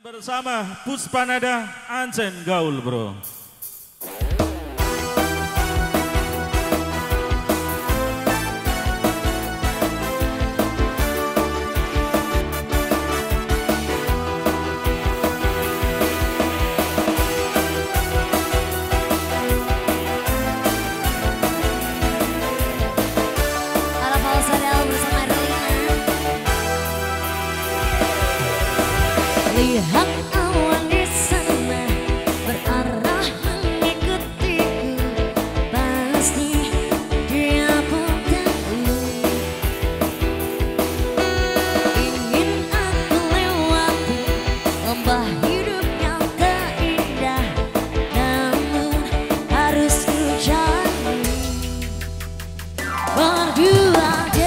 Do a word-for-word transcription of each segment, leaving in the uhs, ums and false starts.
bersama Puspanada Ancen Gaul bro. Lihat awan di sana berarah mengikutiku, pasti dia pun tahu. Ingin aku lewati lembah hidup yang tak indah, namun harus ku jalani berdua.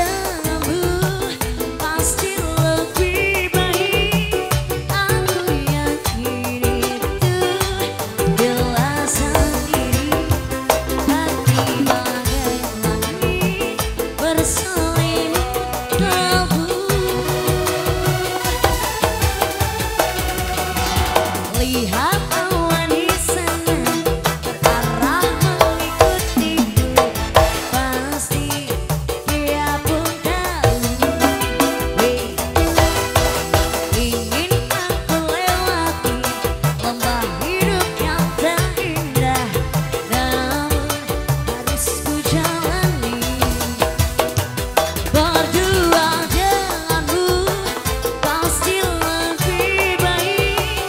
Lihat awan di sana berarah mengikutiku, pasti dia pun tahu. Ingin aku lewati lembah hidup yang tak indah, namun harus ku jalani berdua denganmu, pasti lebih baik.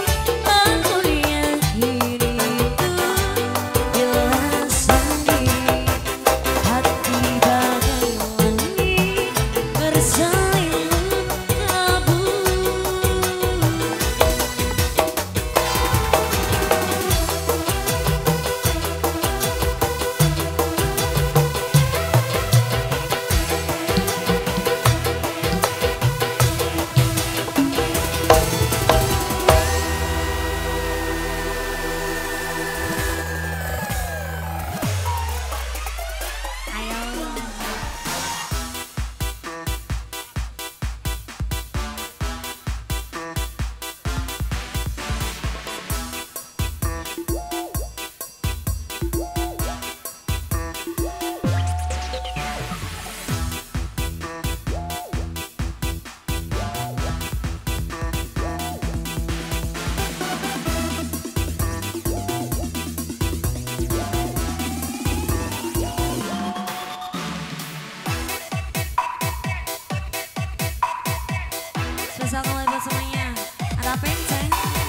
Spesial mulai buat semuanya. Ada Penceng,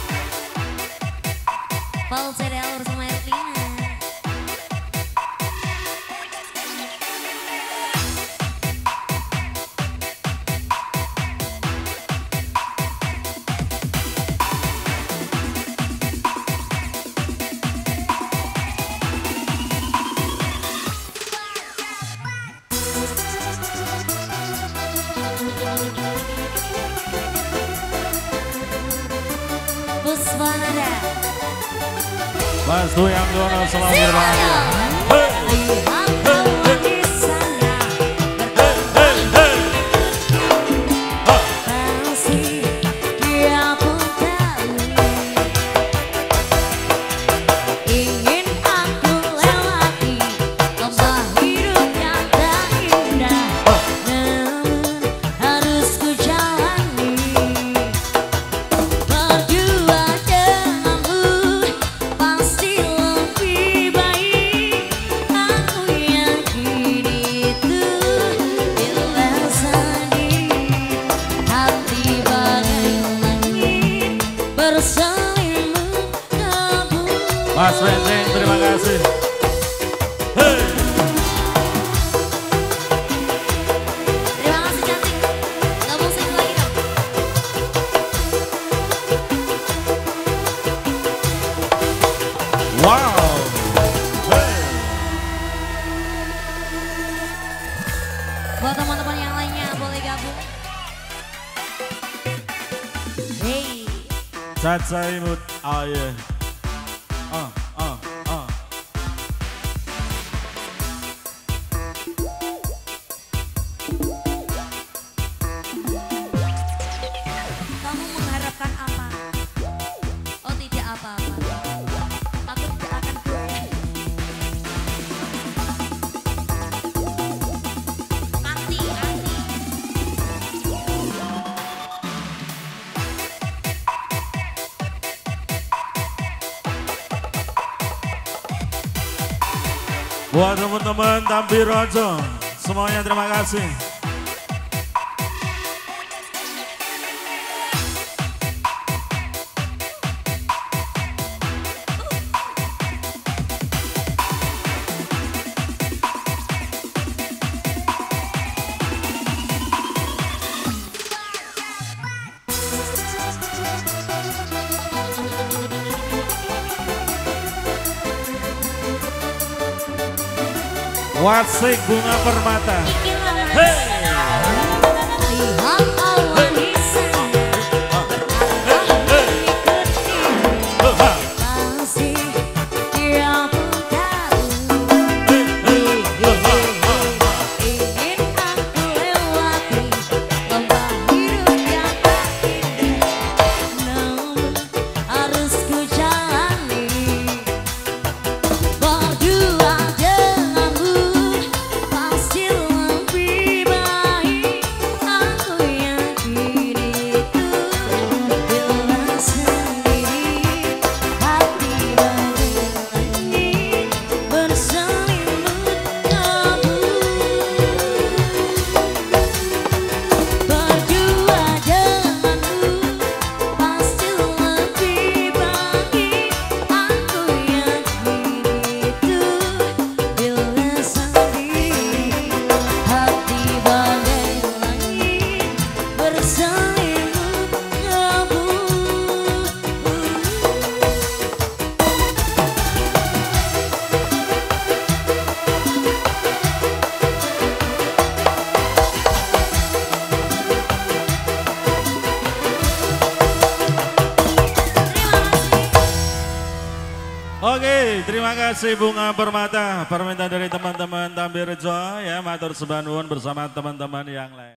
Paul C D L bersama Erlina. Puspanada Mas Tuyang Dono selalu berbahagia. Lihat awan di sana pasti dia pun tahu. Ingin aku lewati lembah hidup yang tak indah, namun harus ku jalani berdua denganmu, pasti lebih baik. Aku yakin itu bila sedih, hati bagai langit berselimut kabut. Mas Penceng terima kasih. Hey. Terima kasih cantik. Gak musik lagi dong. Wow. Hey. Buat teman-teman yang lainnya boleh gabung. Hey. Caca imut. Oh yeah. Ah, ah, ah. Kamu mengharapkan apa? Buat teman-teman Tampir Rojo, semuanya terima kasih. Watsik Bunga Permata. Hey. Lihat Allah bisa masih yang tahu ingin aku lewati lembah hidup yang tak indah, namun harus ku jalani berdua. Oke, terima kasih Bunga Permata. Permintaan dari teman-teman Tampir Rejo ya, matur sembah nuwun bersama teman-teman yang lain.